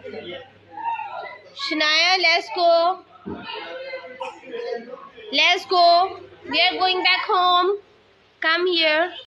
Shania, let's go. Let's go. We are going back home. Come here.